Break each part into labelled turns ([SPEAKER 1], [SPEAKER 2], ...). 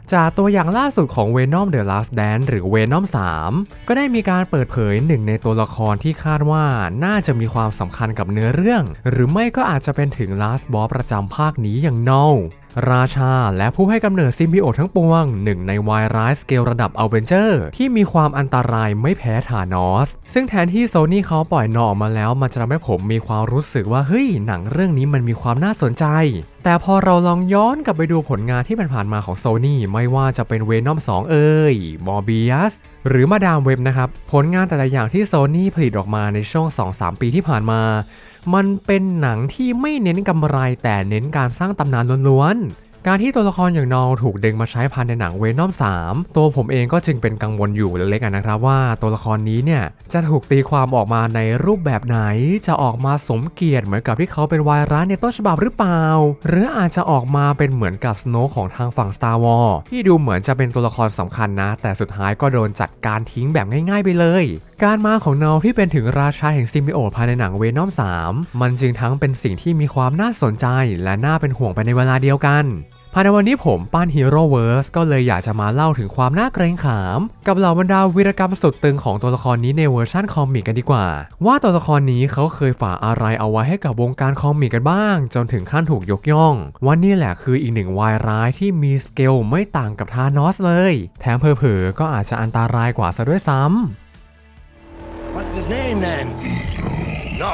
[SPEAKER 1] จากตัวอย่างล่าสุดของ Venom The Last Dance หรือ Venom 3 ก็ได้มีการเปิดเผยหนึ่งในตัวละครที่คาดว่าน่าจะมีความสำคัญกับเนื้อเรื่องหรือไม่ก็อาจจะเป็นถึง Last Boss ประจำภาคนี้อย่าง Nullราชาและผู้ให้กำเนิดซิมบิโอตทั้งปวงหนึ่งในวายร้ายสเกลระดับอเวนเจอร์ที่มีความอันตรายไม่แพ้ธานอสซึ่งแทนที่โซนี่เขาปล่อยนอออกมาแล้วมันจะทำให้ผมมีความรู้สึกว่าเฮ้ยหนังเรื่องนี้มันมีความน่าสนใจแต่พอเราลองย้อนกลับไปดูผลงานที่ผ่านมาของโซนี่ไม่ว่าจะเป็น Venom 2 มอร์บิอัสหรือมาดามเว็บนะครับผลงานแต่ละอย่างที่โซนี่ผลิตออกมาในช่วง 2-3 ปีที่ผ่านมามันเป็นหนังที่ไม่เน้นกำไรแต่เน้นการสร้างตำนานล้วนๆการที่ตัวละครอย่างนอลถูกดึงมาใช้พันในหนัง Venom 3 ตัวผมเองก็จึงเป็นกังวลอยู่เล็กๆนะครับว่าตัวละครนี้เนี่ยจะถูกตีความออกมาในรูปแบบไหนจะออกมาสมเกียรติเหมือนกับที่เขาเป็นวายร้ายในต้นฉบับหรือเปล่าหรืออาจจะออกมาเป็นเหมือนกับสโนว์ของทางฝั่ง Star Wars ที่ดูเหมือนจะเป็นตัวละครสำคัญนะแต่สุดท้ายก็โดนจัดการทิ้งแบบง่ายๆไปเลยการมาของนอลที่เป็นถึงราชาแห่งซิมบิโอตภายในหนัง Venom 3 มันจึงทั้งเป็นสิ่งที่มีความน่าสนใจและน่าเป็นห่วงไปในเวลาเดียวกันภายในวันนี้ผมปั้น Hero Verse ก็เลยอยากจะมาเล่าถึงความน่าเกรงขามกับเหล่าบรรดาวีรกรรมสุดตึงของตัวละครนี้ในเวอร์ชั่นคอมิกกันดีกว่าว่าตัวละครนี้เขาเคยฝ่าอะไรเอาไว้ให้กับวงการคอมิกกันบ้างจนถึงขั้นถูกยกย่องว่านี่แหละคืออีกหนึ่งวายร้ายที่มีสเกลไม่ต่างกับธานอสเลยแถมเผลอๆก็อาจจะอันตรายกว่าซะด้วยซ้ำ
[SPEAKER 2] What's his name then? No.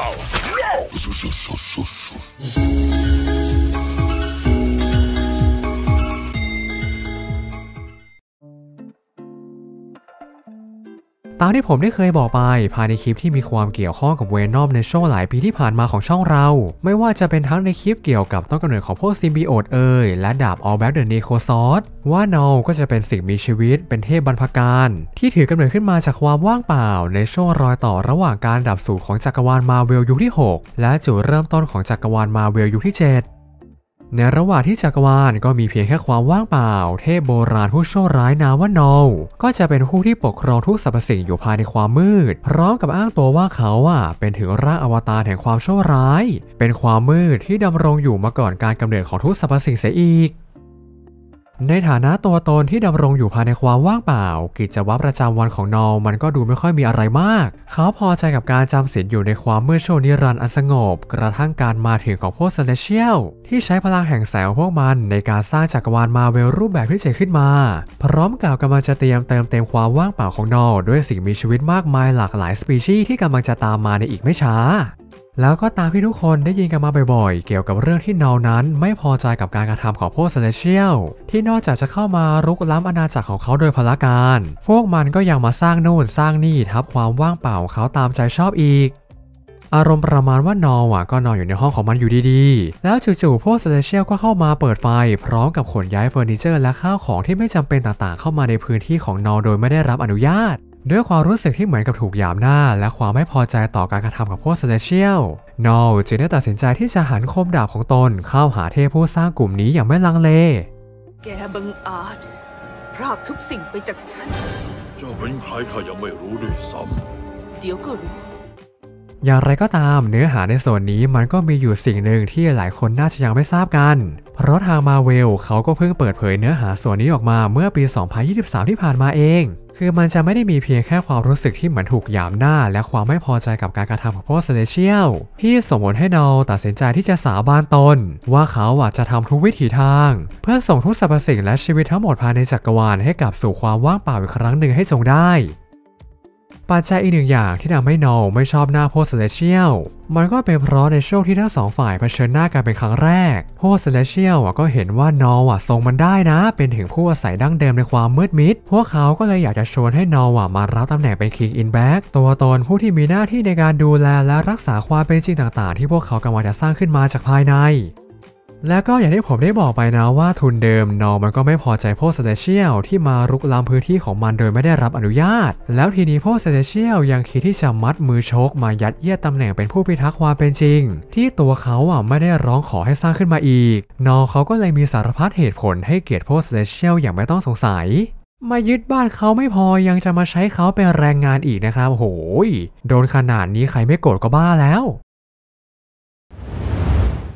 [SPEAKER 1] ตามที่ผมได้เคยบอกไปภายในคลิปที่มีความเกี่ยวข้องกับเวนอมในช่วงหลายปีที่ผ่านมาของช่องเราไม่ว่าจะเป็นทั้งในคลิปเกี่ยวกับต้นกำเนิดของพวกซิมบิโอตและดาบออลแบ็กเดอะเนโคซอสว่านอลก็จะเป็นสิ่งมีชีวิตเป็นเทพบรรพการที่ถือกำเนิดขึ้นมาจากความว่างเปล่าในช่วงรอยต่อระหว่างการดับสูญของจักรวาลมาเวลยุคที่6และจุดเริ่มต้นของจักรวาลมาเวลยุคที่7ในระหว่างที่จักรวาลก็มีเพียงแค่ความว่างเปล่าเทพโบราณผู้ชั่วร้ายนามว่านอลก็จะเป็นผู้ที่ปกครองทุกสรรพสิ่งอยู่ภายในความมืดพร้อมกับอ้างตัวว่าเขาเป็นถึงร่างอวตารแห่งความชั่วร้ายเป็นความมืดที่ดำรงอยู่มาก่อนการกำเนิดของทุกสรรพสิ่งเสียอีกในฐานะตัวตนที่ดำรงอยู่ภายในความว่างเปล่ากิจวัตรประจำวันของนอลมันก็ดูไม่ค่อยมีอะไรมากเขาพอใจกับการจำศีลอยู่ในความมืดชั่วนิรันดร์อันสงบกระทั่งการมาถึงของพวกเซเลเชียลที่ใช้พลังแห่งแสงพวกมันในการสร้างจักรวาลมาเวลรูปแบบพิเศษขึ้นมาพร้อมกับกำลังจะเตรียมเติมเต็มความว่างเปล่าของนอลด้วยสิ่งมีชีวิตมากมายหลากหลายสปีชีส์ที่กำลังจะตามมาในอีกไม่ช้าแล้วก็ตามที่ทุกคนได้ยินกันมาบ่อยๆเกี่ยวกับเรื่องที่นอลนั้นไม่พอใจกับการกระทำของพวกเซเลเชียลที่นอกจากจะเข้ามารุกล้ำอาณาจักรของเขาโดยพลการพวกมันก็ยังมาสร้างนู่นสร้างนี่ทับความว่างเปล่าของเขาตามใจชอบอีกอารมณ์ประมาณว่านอลก็นอนอยู่ในห้องของมันอยู่ดีๆแล้วจู่ๆพวกเซเลเชียลก็เข้ามาเปิดไฟพร้อมกับขนย้ายเฟอร์นิเจอร์และข้าวของที่ไม่จำเป็นต่างๆเข้ามาในพื้นที่ของนอลโดยไม่ได้รับอนุญาตด้วยความรู้สึกที่เหมือนกับถูกหยามหน้าและความไม่พอใจต่อการกระทำของพวกเซเลเชียลนอลจึงได้ตัดสินใจที่จะหันคมดาบของตนเข้าหาเทพผู้สร้างกลุ่มนี้อย่างไม่ลังเล
[SPEAKER 3] แกบังอาจพรากทุกสิ่งไปจากฉัน
[SPEAKER 2] เจ้าเป็นใครข้ายังไม่รู้ด้วยซ้
[SPEAKER 3] ำเดี๋ยวก็รู้
[SPEAKER 1] อย่างไรก็ตามเนื้อหาในส่วนนี้มันก็มีอยู่สิ่งหนึ่งที่หลายคนน่าจะยังไม่ทราบกันเพราะทางมาเวลเขาก็เพิ่งเปิดเผยเนื้อหาส่วนนี้ออกมาเมื่อปี 2023 ที่ผ่านมาเองคือมันจะไม่ได้มีเพียงแค่ความรู้สึกที่เหมือนถูกหยามหน้าและความไม่พอใจกับการกระทำของพวกเซเลเชียลที่สมมติให้นอลตัดสินใจที่จะสาบานตนว่าเขาจะทำทุกวิถีทางเพื่อส่งทุกสรรพสิ่งและชีวิตทั้งหมดภายในจักรวาลให้กลับสู่ความว่างเปล่าอีกครั้งหนึ่งให้จงได้ปัจจัยอีกหนึ่งอย่างที่ทำให้นอลไม่ชอบหน้าพวกเซเลเชียลมันก็เป็นเพราะในช่วงที่ทั้งสองฝ่ายเผชิญหน้ากันเป็นครั้งแรกพวกเซเลเชียลก็เห็นว่านอลทรงมันได้นะเป็นถึงผู้อาศัยดั้งเดิมในความมืดมิดพวกเขาก็เลยอยากจะชวนให้นอลมารับตำแหน่งเป็น King in Black ตัวตนผู้ที่มีหน้าที่ในการดูแลและรักษาความเป็นจริงต่างๆที่พวกเขากำลังจะสร้างขึ้นมาจากภายในแล้วก็อย่างที่ผมได้บอกไปนะว่าทุนเดิมนอลมันก็ไม่พอใจพวกเซเลเชียลที่มารุกล้ำพื้นที่ของมันโดยไม่ได้รับอนุญาตแล้วทีนี้พวกเซเลเชียลยังคิดที่จะมัดมือชกมายัดเยียดตำแหน่งเป็นผู้พิทักษ์ความเป็นจริงที่ตัวเขาไม่ได้ร้องขอให้สร้างขึ้นมาอีกนอลเขาก็เลยมีสารพัดเหตุผลให้เกียรติพวกเซเลเชียลอย่างไม่ต้องสงสัยมายึดบ้านเขาไม่พอยังจะมาใช้เขาเป็นแรงงานอีกนะครับโหยโดนขนาดนี้ใครไม่โกรธก็บ้าแล้ว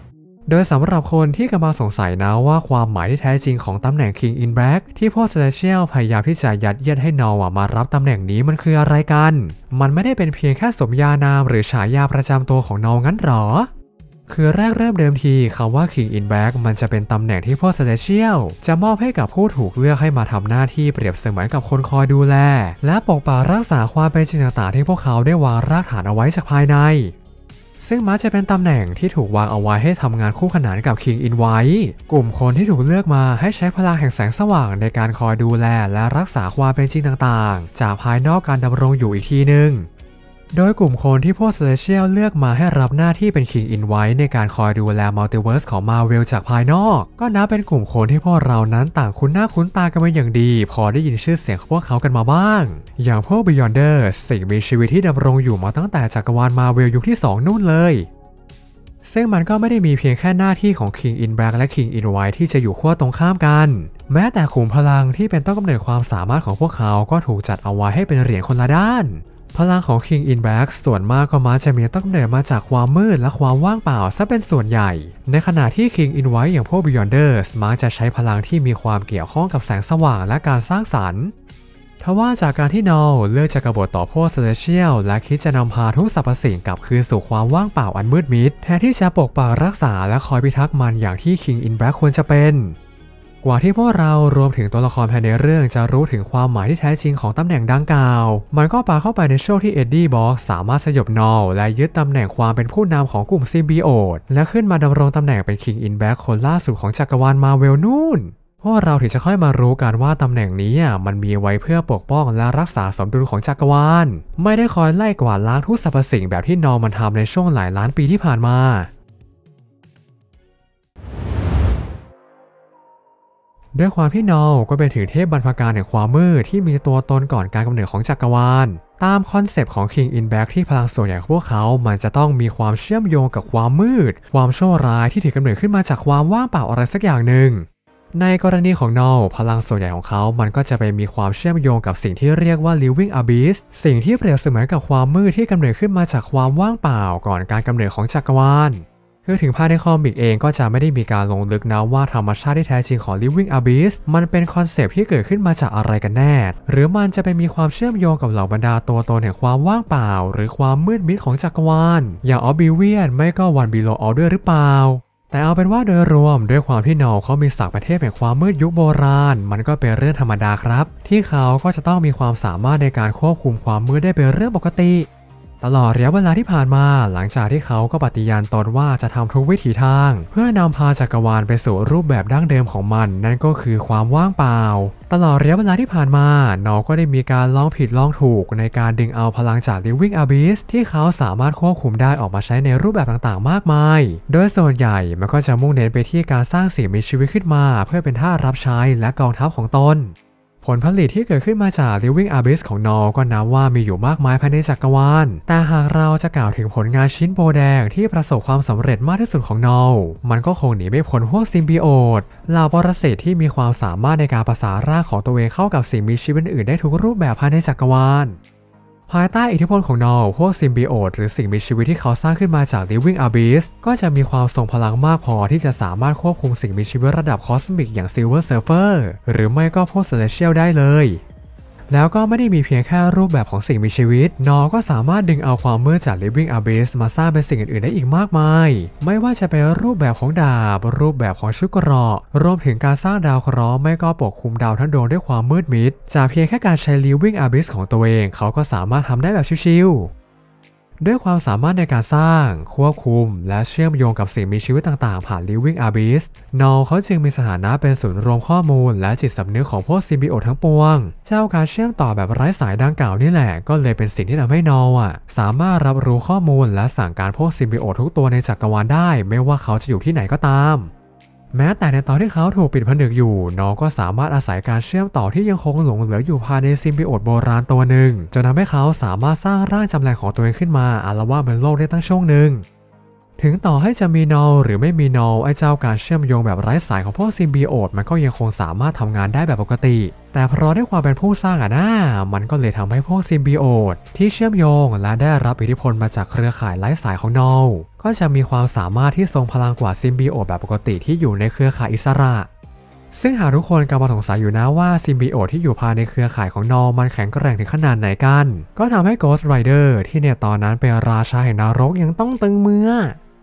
[SPEAKER 1] โดยสำหรับคนที่กำลังสงสัยนะว่าความหมายที่แท้จริงของตำแหน่ง King in Black ที่พวก Celestial พยายามที่จะยัดเยียดให้นอลมารับตำแหน่งนี้มันคืออะไรกันมันไม่ได้เป็นเพียงแค่สมญานามหรือฉายาประจำตัวของนอลงั้นหรอคือแรกเริ่มเดิมทีคำว่า King in Black มันจะเป็นตำแหน่งที่พวก Celestial จะมอบให้กับผู้ถูกเลือกให้มาทำหน้าที่เปรียบเสมือนกับคนคอยดูแลและปกปักรักษาความเป็นจริงต่างๆที่พวกเขาได้วางรากฐานเอาไว้จากภายในซึ่งมักจะเป็นตำแหน่งที่ถูกวางเอาไว้ให้ทำงานคู่ขนานกับ King in White กลุ่มคนที่ถูกเลือกมาให้ใช้พลังแห่งแสงสว่างในการคอยดูแลและรักษาความเป็นจริงต่างๆจากภายนอกการดำรงอยู่อีกทีนึงโดยกลุ่มคนที่พวก Celestial เลือกมาให้รับหน้าที่เป็น King in White ในการคอยดูแลมัลติเวิร์สของ Marvel จากภายนอกก็นับเป็นกลุ่มคนที่พวกเรานั้นต่างคุ้นหน้าคุ้นตากันมาอย่างดีพอได้ยินชื่อเสียงของพวกเขากันมาบ้างอย่างพวก Beyonder สิ่งมีชีวิตที่ดำรงอยู่มาตั้งแต่จักรวาล Marvel ยุคที่2นู่นเลยซึ่งมันก็ไม่ได้มีเพียงแค่หน้าที่ของ King in Black และ King in White ที่จะอยู่ขั้วตรงข้ามกันแม้แต่ขุมพลังที่เป็นต้นกำเนิดความสามารถของพวกเขาก็ถูกจัดเอาไว้ให้เป็นเหรียญคนละด้านพลังของ King in Black ส่วนมากก็มักจะมีต้นกำเนิดมาจากความมืดและความว่างเปล่าซะเป็นส่วนใหญ่ในขณะที่ King in White อย่างพวก Beyonders มักจะใช้พลังที่มีความเกี่ยวข้องกับแสงสว่างและการสร้างสรรค์ทว่าจากการที่นอลเลือกจะกบฏต่อพวก Celestial และคิดจะนำพาทุกสรรพสิ่งกลับคืนสู่ความว่างเปล่าอันมืดมิดแทนที่จะปกปักรักษาและคอยพิทักษ์มันอย่างที่ King in Black ควรจะเป็นกว่าที่พวกเรารวมถึงตัวละครภายในเรื่องจะรู้ถึงความหมายที่แท้จริงของตำแหน่งดังกล่าวมันก็ปาเข้าไปในช่วงที่เอ็ดดี้บ็อกสามารถสยบนอลและยึดตำแหน่งความเป็นผู้นำของกลุ่มซิมบิโอตและขึ้นมาดำรงตำแหน่งเป็น King in Black คนล่าสุดของจักรวาลมาเวลนู่นพวกเราถึงจะค่อยมารู้กันว่าตำแหน่งนี้มันมีไว้เพื่อปกป้องและรักษาสมดุลของจักรวาลไม่ได้คอยไล่กวาดล้างทุกสรรพสิ่งแบบที่นอลมันทำในช่วงหลายล้านปีที่ผ่านมาด้วยความที่นอลก็เป็นถึงเทพบรรพการแห่งความมืดที่มีตัวตนก่อนการกำเนิดของจักรวาลตามคอนเซปต์ของ King in Black ที่พลังส่วนใหญ่ของพวกเขามันจะต้องมีความเชื่อมโยงกับความมืดความชั่วร้ายที่ถือกำเนิดขึ้นมาจากความว่างเปล่าอะไรสักอย่างหนึ่งในกรณีของนอลพลังส่วนใหญ่ของเขามันก็จะไปมีความเชื่อมโยงกับสิ่งที่เรียกว่า Living Abyss สิ่งที่เปรียบเสมือนกับความมืดที่กำเนิดขึ้นมาจากความว่างเปล่าก่อนการกำเนิดของจักรวาลคือถึงภายในคอมิกเองก็จะไม่ได้มีการลงลึกนะว่าธรรมชาติที่แท้จริงของ Living Abyss มันเป็นคอนเซปต์ที่เกิดขึ้นมาจากอะไรกันแน่หรือมันจะไปมีความเชื่อมโยงกับเหล่าบรรดาตัวตนแห่งความว่างเปล่าหรือความมืดมิดของจักรวาลอย่าง Oblivion ไม่ก็ One Below All ด้วยหรือเปล่าแต่เอาเป็นว่าโดยรวมด้วยความที่นอลเขามีศักดิ์ประเทศแห่งความมืดยุคโบราณมันก็เป็นเรื่องธรรมดาครับที่เขาก็จะต้องมีความสามารถในการควบคุมความมืดได้เป็นเรื่องปกติตลอดระยะเวลาที่ผ่านมาหลังจากที่เขาก็ปฏิญาณตนว่าจะทำทุกวิถีทางเพื่อนำพาจักรวาลไปสู่รูปแบบดั้งเดิมของมันนั่นก็คือความว่างเปล่าตลอดระยะเวลาที่ผ่านมานอลก็ได้มีการลองผิดลองถูกในการดึงเอาพลังจาก Living Abyss ที่เขาสามารถควบคุมได้ออกมาใช้ในรูปแบบต่างๆมากมายโดยส่วนใหญ่มันก็จะมุ่งเน้นไปที่การสร้างสิ่งมีชีวิตขึ้นมาเพื่อเป็นท่ารับใช้และกองทัพของตนผลผลิตที่เกิดขึ้นมาจาก Living Abyss ของนอลก็นับว่ามีอยู่มากมายภายในจักรวาลแต่หากเราจะกล่าวถึงผลงานชิ้นโบแดงที่ประสบความสำเร็จมากที่สุดของนอลมันก็คงหนีไม่พ้นพวกซิมบิโอตเหล่าปรสิตที่มีความสามารถในการประสานร่างของตัวเองเข้ากับสิ่งมีชีวิตอื่นได้ทุกรูปแบบภายในจักรวาลภายใต้อิทธิพลของนอลพวกซิมบิโอตหรือสิ่งมีชีวิตที่เขาสร้างขึ้นมาจาก Living Abyss ก็จะมีความทรงพลังมากพอที่จะสามารถควบคุมสิ่งมีชีวิตระดับคอสมิกอย่าง Silver Surfer หรือไม่ก็พวก Celestial ได้เลยแล้วก็ไม่ได้มีเพียงแค่รูปแบบของสิ่งมีชีวิตนอก็สามารถดึงเอาความมืดจาก Living Abyss มาสร้างเป็นสิ่งอื่นๆได้อีกมากมายไม่ว่าจะเป็นรูปแบบของดาบรูปแบบของชุดเกราะรวมถึงการสร้างดาวเคราะห์ไม่ก็ปกคลุมดาวทั้งดวงด้วยความมืดมิดจากเพียงแค่การใช้ Living Abyss ของตัวเองเขาก็สามารถทำได้แบบชิวๆด้วยความสามารถในการสร้างควบคุมและเชื่อมโยงกับสิ่งมีชีวิตต่างๆผ่าน Living Abyss นอลเขาจึงมีสถานะเป็นศูนย์รวมข้อมูลและจิตสำนึกของพวกซิมบิโอตทั้งปวงเจ้าการเชื่อมต่อแบบไร้สายดังกล่าวนี่แหละก็เลยเป็นสิ่งที่ทำให้นอลสามารถรับรู้ข้อมูลและสั่งการพวกซิมบิโอตทุกตัวในจักรวาลได้ไม่ว่าเขาจะอยู่ที่ไหนก็ตามแม้แต่ในตอนที่เขาถูกปิดผนึกอยู่นอลก็สามารถอาศัยการเชื่อมต่อที่ยังคงหลงเหลืออยู่ภายในซิมบิโอตโบราณตัวหนึ่งจนทำให้เขาสามารถสร้างร่างจำแรงของตัวเองขึ้นมาอาละวาดบนโลกได้ตั้งช่วงหนึ่งถึงต่อให้จะมีนอลหรือไม่มีนอลไอ้เจ้าการเชื่อมโยงแบบไร้สายของพวกซิมบิโอตมันก็ยังคงสามารถทำงานได้แบบปกติแต่เพราะด้วยความเป็นผู้สร้างมันก็เลยทำให้พวกซิมบิโอตที่เชื่อมโยงและได้รับอิทธิพลมาจากเครือข่ายไร้สายของนอลก็ก็จะมีความสามารถที่ทรงพลังกว่าซิมบิโอตแบบปกติที่อยู่ในเครือข่ายอิสระซึ่งหากทุกคนกำลังสงสัยอยู่นะว่าซิมบิโอตที่อยู่ภายในเครือข่ายของนอมันแข็งแกร่งถึงขนาดไหนกันก็ทำให้ Ghost Rider ที่ในตอนนั้นเป็นราชาแห่งนรกยังต้องตึงมือ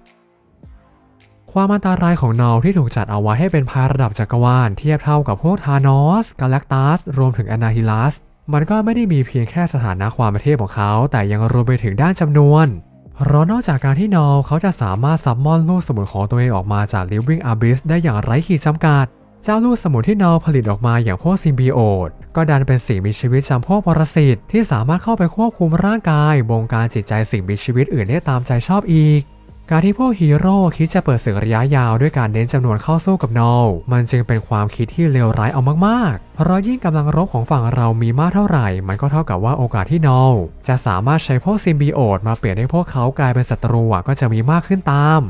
[SPEAKER 1] ความอันตรายของนอที่ถูกจัดเอาไว้ให้เป็นภัยระดับจักรวาลเทียบเท่ากับพวกธานอส กาแล็กตัส รวมถึงอนาฮิลัสมันก็ไม่ได้มีเพียงแค่สถานะความเป็นเทพของเขาแต่ยังรวมไปถึงด้านจำนวนเพราะนอกจากการที่นอเขาจะสามารถซัมมอนลูกสมุนของตัวเองออกมาจาก Living Abyss ได้อย่างไร้ขีดจำกัดเจ้าลูกสมุนที่นอผลิตออกมาอย่างพวกซิมบิโอตก็ดันเป็นสิ่งมีชีวิตจำพวกปรสิตที่สามารถเข้าไปควบคุมร่างกายบงการจิตใจสิ่งมีชีวิตอื่นได้ตามใจชอบอีกการที่พวกฮีโร่คิดจะเปิดศึกระยะยาวด้วยการเน้นจำนวนเข้าสู้กับนอมันจึงเป็นความคิดที่เลวร้ายเอามากๆเพราะยิ่งกำลังรบของฝั่งเรามีมากเท่าไหร่มันก็เท่ากับว่าโอกาสที่นอจะสามารถใช้พวกซิมบิโอตมาเปลี่ยนให้พวกเขากลายเป็นศัตรูก็จะมีมากขึ้นตาม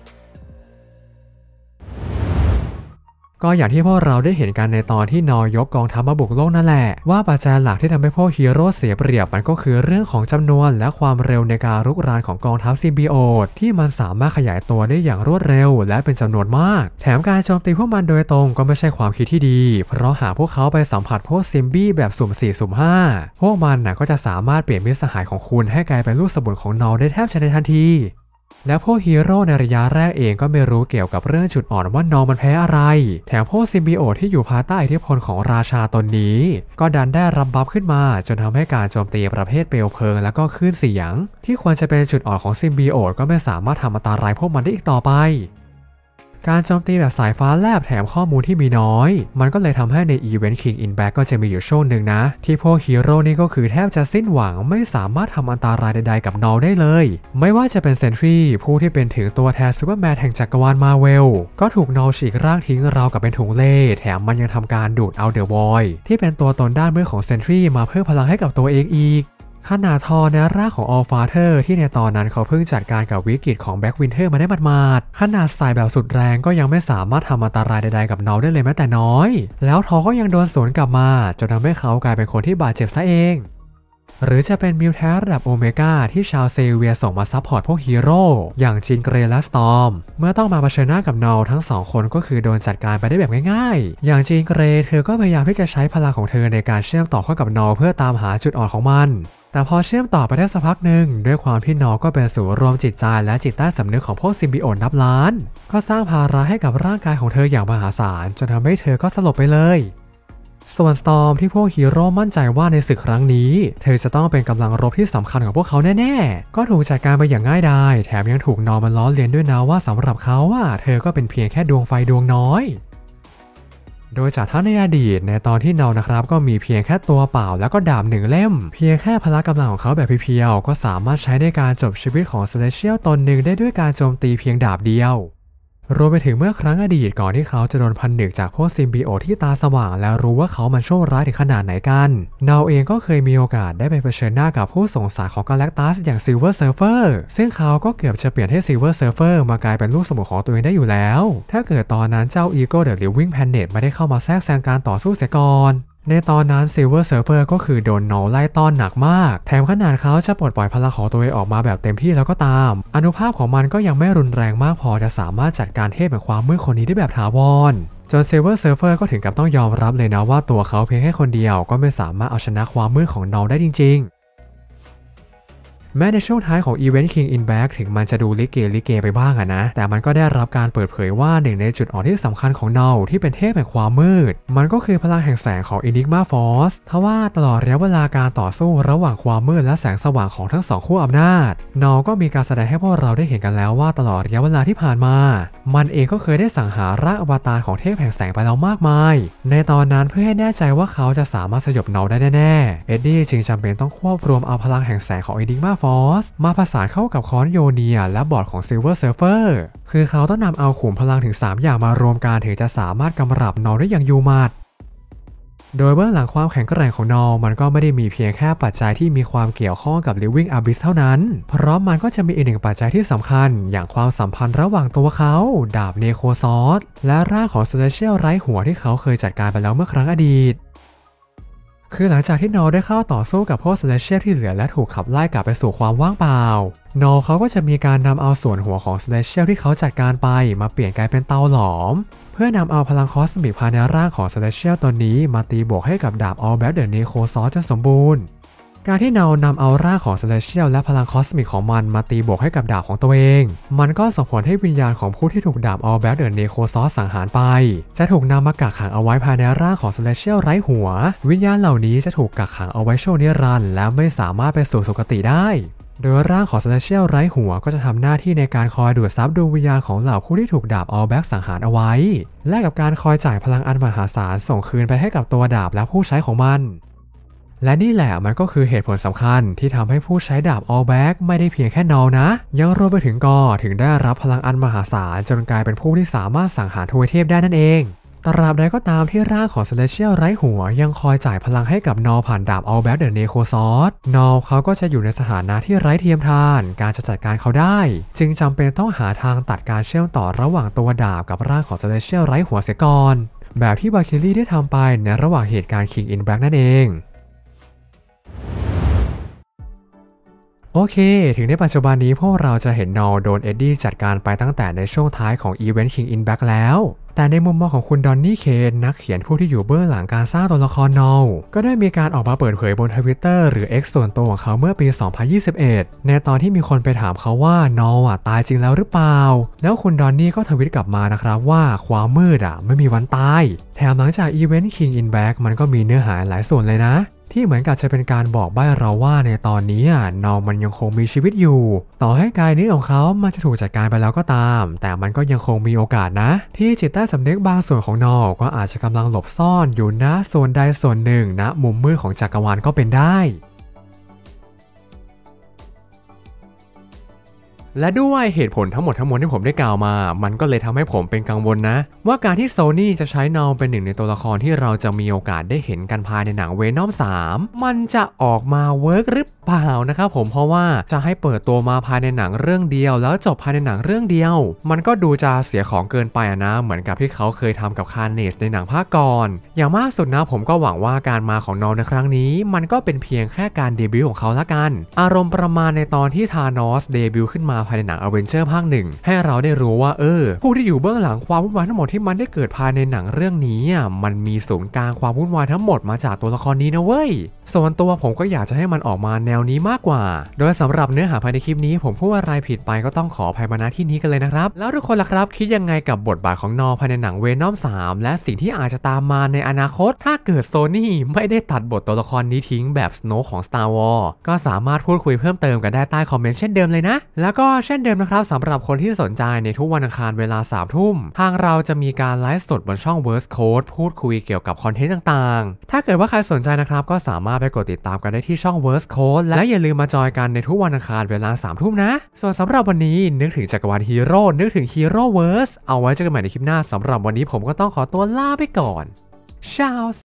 [SPEAKER 1] ก็อย่างที่พวกเราได้เห็นกันในตอนที่นอยกกองทัพมาบุกโลกนั่นแหละว่าปัจจัยหลักที่ทำให้พวกฮีโร่เสียเปรียบมันก็คือเรื่องของจำนวนและความเร็วในการรุกรานของกองทัพซิมบิโอตที่มันสามารถขยายตัวได้อย่างรวดเร็วและเป็นจำนวนมากแถมการโจมตีพวกมันโดยตรงก็ไม่ใช่ความคิดที่ดีเพราะหากพวกเขาไปสัมผัสพวกซิมบี้แบบสุ่ม4สุ่ม5พวกมันก็จะสามารถเปลี่ยนมิตรสหายของคุณให้กลายเป็นลูกสมุนของนอได้แทบจะในทันทีและพวกฮีโร่ในระยะแรกเองก็ไม่รู้เกี่ยวกับเรื่องจุดอ่อนว่านอมันแพ้อะไรแถมพวกซิมบิโอตที่อยู่ภายใต้อิทธิพลของราชาตนนี้ก็ดันได้รับบัฟขึ้นมาจนทำให้การโจมตีประเภทเปลวเพลิงและก็คลื่นเสียงที่ควรจะเป็นจุดอ่อนของซิมบิโอตก็ไม่สามารถทำอันตรายพวกมันได้อีกต่อไปการโจมตีแบบสายฟ้าแลบแถมข้อมูลที่มีน้อยมันก็เลยทำให้ในอีเวนต์ King in Black ก็จะมีอยู่ช่วงหนึ่งนะที่พวกฮีโร่นี่ก็คือแทบจะสิ้นหวังไม่สามารถทำอันตรายใดๆกับนอลได้เลยไม่ว่าจะเป็นเซนทรีผู้ที่เป็นถึงตัวแทนซูเปอร์แมนแห่งจักรวาลมาเวลก็ถูกนอลฉีกร่างทิ้งราวกับเป็นถุงเล่แถมมันยังทำการดูดเอาเดอะวอยที่เป็นตัวตนด้านมืดของเซนทรีมาเพิ่มพลังให้กับตัวเองอีกขนาดทอในร่างของออลฟาเธอร์ที่ในตอนนั้นเขาเพิ่งจัดการกับวิกฤตของแบ็กวินเทอร์มาได้หมาดๆขนาดสายแบบสุดแรงก็ยังไม่สามารถทำอันตรายใดๆกับนอลได้เลยแม้แต่น้อยแล้วทอก็ยังโดนสวนกลับมาจนทำให้เขากลายเป็นคนที่บาดเจ็บซะเองหรือจะเป็นมิวแทสระดับโอเมก้าที่ชาวเซเวียส่งมาซัพพอร์ตพวกฮีโร่อย่างจินเกรและสตอร์มเมื่อต้องมาเผชิญหน้ากับนอลทั้งสองคนก็คือโดนจัดการไปได้แบบง่ายๆอย่างจินเกรเธอก็พยายามที่จะใช้พลังของเธอในการเชื่อมต่อเข้ากับนอลเพื่อตามหาจุดอ่อนของมันแต่พอเชื่อมต่อไปได้สักพักหนึ่งด้วยความที่นอก็เป็นศูนย์รวมจิตใจและจิตใต้สำนึกของพวกซิมบิโอตนับล้านก็สร้างภาระให้กับร่างกายของเธออย่างมหาศาลจนทำให้เธอก็สลบไปเลยส่วนสตอร์มที่พวกฮีโร่มั่นใจว่าในศึกครั้งนี้เธอจะต้องเป็นกำลังรบที่สำคัญของพวกเขาแน่ๆก็ถูกจัดการไปอย่างง่ายดายแถมยังถูกนอมันล้อเลียนด้วยนะว่าสำหรับเขาเธอก็เป็นเพียงแค่ดวงไฟดวงน้อยโดยจากท่านในอดีตในตอนที่นอนะครับก็มีเพียงแค่ตัวเปล่าแล้วก็ดาบ1เล่มเพียงแค่พละกำลังของเขาแบบเพียวๆก็สามารถใช้ในการจบชีวิตของเซเลสเชียลตนหนึ่งได้ด้วยการโจมตีเพียงดาบเดียวรวมไปถึงเมื่อครั้งอดีตก่อนที่เขาจะโดนพันหนึกจากพวกซิมบิโอตที่ตาสว่างแล้วรู้ว่าเขามันโชคร้ายถึงขนาดไหนกันนอเองก็เคยมีโอกาสได้ไปเผชิญหน้ากับผู้ส่งสารของกาแล็กตัสอย่างซิลเวอร์เซิร์ฟเฟอร์ซึ่งเขาก็เกือบจะเปลี่ยนให้ซิลเวอร์เซิร์ฟเฟอร์มากลายเป็นลูกสมุนของตัวเองได้อยู่แล้วถ้าเกิดตอนนั้นเจ้าอีโก้เดอะลิฟวิ่งแพนเน็ตไม่ได้เข้ามาแทรกแซงการต่อสู้เสียก่อนในตอนนั้นซิลเวอร์เซิร์ฟเฟอร์ก็คือโดนนอลไล่ต้อนหนักมากแถมขนาดเขาจะปลดปล่อยพลังของตัวเองออกมาแบบเต็มที่แล้วก็ตามอานุภาพของมันก็ยังไม่รุนแรงมากพอจะสามารถจัดการเทพแห่งความมืดคนนี้ได้แบบถาวรจนซิลเวอร์เซิร์ฟเฟอร์ก็ถึงกับต้องยอมรับเลยนะว่าตัวเขาเพียงแค่คนเดียวก็ไม่สามารถเอาชนะความมืดของนอลได้จริงๆแม้ในช่วงท้ายของอีเวนต์ King in Black ถึงมันจะดูลิเกไปบ้างนะแต่มันก็ได้รับการเปิดเผยว่าหนึ่งในจุดอ่อนที่สำคัญของนอลที่เป็นเทพแห่งความมืดมันก็คือพลังแห่งแสงของ Enigma Force ทว่าตลอดระยะเวลาการต่อสู้ระหว่างความมืดและแสงสว่างของทั้งสองขั้วอำนาจนอลก็มีการแสดงให้พวกเราได้เห็นกันแล้วว่าตลอดระยะเวลาที่ผ่านมามันเองก็เคยได้สังหารร่างอวตารของเทพแห่งแสงไปแล้วมากมายในตอนนั้นเพื่อให้แน่ใจว่าเขาจะสามารถสยบนอลได้แน่ๆเอ็ดดี้จึงจำเป็นต้องควบรวมเอาพลังแห่งแสงของ Enigma Force มาผสานเข้ากับค้อนโยเนียและบอร์ดของซิลเวอร์เซิร์ฟเฟอร์คือเขาต้องนำเอาขุมพลังถึง3อย่างมารวมกันถึงจะสามารถกำราบนอลได้อย่างยูมัดโดยเบื้องหลังความแข็งแกร่งของนอลมันก็ไม่ได้มีเพียงแค่ปัจจัยที่มีความเกี่ยวข้องกับ Living Abyss เท่านั้นเพราะมันก็จะมีอีกหนึ่งปัจจัยที่สำคัญอย่างความสัมพันธ์ระหว่างตัวเขาดาบเนโครซอสและร่างของเซเลเชียลไร้หัวที่เขาเคยจัดการไปแล้วเมื่อครั้งอดีตคือหลังจากที่นอได้เข้าต่อสู้กับพวกเซเลสเชียลที่เหลือและถูกขับไล่กลับไปสู่ความว่างเปล่านอเขาก็จะมีการนำเอาส่วนหัวของเซเลสเชียลที่เขาจัดการไปมาเปลี่ยนกลายเป็นเตาหลอมเพื่อนำเอาพลังคอสมิกภายในร่างของเซเลสเชียลตัวนี้มาตีบวกให้กับดาบออลแบ็กเดอะเนโคซอสจนสมบูรณ์การที่เรานำเอาร่างของเซเลสเชียลและพลังคอสมิกของมันมาตีบวกให้กับดาบของตัวเองมันก็ส่งผลให้วิญญาณของผู้ที่ถูกดาบออลแบ็กเดอะเนโคซอสสังหารไปจะถูกนำมากักขังเอาไว้ภายในร่างของเซเลสเชียลไร้หัววิญญาณเหล่านี้จะถูกกักขังเอาไว้ชั่วนิรันดร์และไม่สามารถไปสู่สุคติได้โดยร่างของเซเลสเชียลไร้หัวก็จะทำหน้าที่ในการคอยดูดซับดวงวิญญาณของเหล่าผู้ที่ถูกดาบออลแบ็กสังหารเอาไว้และกับการคอยจ่ายพลังอันมหาศาลส่งคืนไปให้กับตัวดาบและผู้ใช้ของมันและนี่แหละมันก็คือเหตุผลสำคัญที่ทำให้ผู้ใช้ดาบออลแบ็กไม่ได้เพียงแค่นอนะยังรวมไปถึงก็ถึงได้รับพลังอันมหาศาลจนกลายเป็นผู้ที่สามารถสังหารทวยเทพได้นั่นเองตราบใดก็ตามที่ร่างของเซเลสเชียลไร้หัวยังคอยจ่ายพลังให้กับนอผ่านดาบออลแบ็กเดอะเนโคซอสนอเขาก็จะอยู่ในสถานะที่ไร้เทียมทานการจะจัดการเขาได้จึงจำเป็นต้องหาทางตัดการเชื่อมต่อระหว่างตัวดาบกับร่างของเซเลสเชียลไร้หัวเสียก่อนแบบที่วาคิลี่ได้ทำไปในระหว่างเหตุการณ์ King in Black นั่นเองโอเคถึงในปัจจุบันนี้พวกเราจะเห็นนอลโดนเอ็ดดี้จัดการไปตั้งแต่ในช่วงท้ายของอีเวนต์ King in Black แล้วแต่ในมุมมองของคุณดอนนี่เคนนักเขียนผู้ที่อยู่เบื้องหลังการสร้างตัวละครนอลก็ได้มีการออกมาเปิดเผยบน Twitter หรือ X ส่วนตัวของเขาเมื่อปี 2021 ในตอนที่มีคนไปถามเขาว่านอลตายจริงแล้วหรือเปล่าแล้วคุณดอนนี่ก็ทวิตกลับมานะครับว่าความมืดไม่มีวันตายแถมหลังจากอีเวนต์ King in Black มันก็มีเนื้อหาหลายส่วนเลยนะที่เหมือนกับจะเป็นการบอกใบ้เราว่าในตอนนี้นอมันยังคงมีชีวิตอยู่ต่อให้กายนี้ของเขามันจะถูกจัดการไปแล้วก็ตามแต่มันก็ยังคงมีโอกาสนะที่จิตใต้สำนึกบางส่วนของนอก็อาจจะกำลังหลบซ่อนอยู่ณส่วนใดส่วนหนึ่งณมุมมืดของจักรวาลก็เป็นได้และด้วยเหตุผลทั้งหมดที่ผมได้กล่าวมามันก็เลยทำให้ผมเป็นกังวลนะว่าการที่โซนี่จะใช้นอลเป็นหนึ่งในตัวละครที่เราจะมีโอกาสได้เห็นกันภายในหนังเวนอม3มันจะออกมาเวิร์กหรือเปล่านะครับผมเพราะว่าจะให้เปิดตัวมาภายในหนังเรื่องเดียวแล้วจบภายในหนังเรื่องเดียวมันก็ดูจะเสียของเกินไปนะเหมือนกับที่เขาเคยทำกับคาร์เนจในหนังภาคก่อนอย่างมากสุดนะผมก็หวังว่าการมาของนอลในครั้งนี้มันก็เป็นเพียงแค่การเดบิวต์ของเขาละกันอารมณ์ประมาณในตอนที่ธานอสเดบิวต์ขึ้นมาภายในหนังอเวนเจอร์ภาค1ให้เราได้รู้ว่าผู้ที่อยู่เบื้องหลังความวุ่นวายทั้งหมดที่มันได้เกิดภายในหนังเรื่องนี้มันมีศูนย์กลางความวุ่นวายทั้งหมดมาจากตัวละครนี้นะเว้ยส่วนตัวผมก็อยากจะให้มันออกมาแนวนี้มากกว่าโดยสำหรับเนื้อหาภายในคลิปนี้ผมพูดอะไรผิดไปก็ต้องขออภัยมาณที่นี้กันเลยนะครับแล้วทุกคนล่ะครับคิดยังไงกับบทบาทของนอภายในหนังเวนอม3และสิ่งที่อาจจะตามมาในอนาคตถ้าเกิดโซนี่ไม่ได้ตัดบทตัวละครนี้ทิ้งแบบสโนว์ของ Star Wars ก็สามารถพูดคุยเพิ่มเติมกันได้ใต้คอมเมนต์เช่นเดิมเลยนะแล้วก็เช่นเดิมนะครับสำหรับคนที่สนใจในทุกวันอังคารเวลา 3 ทุ่มทางเราจะมีการไลฟ์สดบนช่อง Verse Code พูดคุยเกี่ยวกับคอนเทนต์ต่างๆถ้าเกิดว่าใครสนใจนะครับก็สามารถไปกดติดตามกันได้ที่ช่อง Verse Code และอย่าลืมมาจอยกันในทุกวันอังคารเวลา 3 ทุ่มนะส่วนสำหรับวันนี้นึกถึงจักรวาลฮีโร่นึกถึงฮีโร่เวิร์สเอาไว้เจอกันใหม่ในคลิปหน้าสำหรับวันนี้ผมก็ต้องขอตัวลาไปก่อนชาว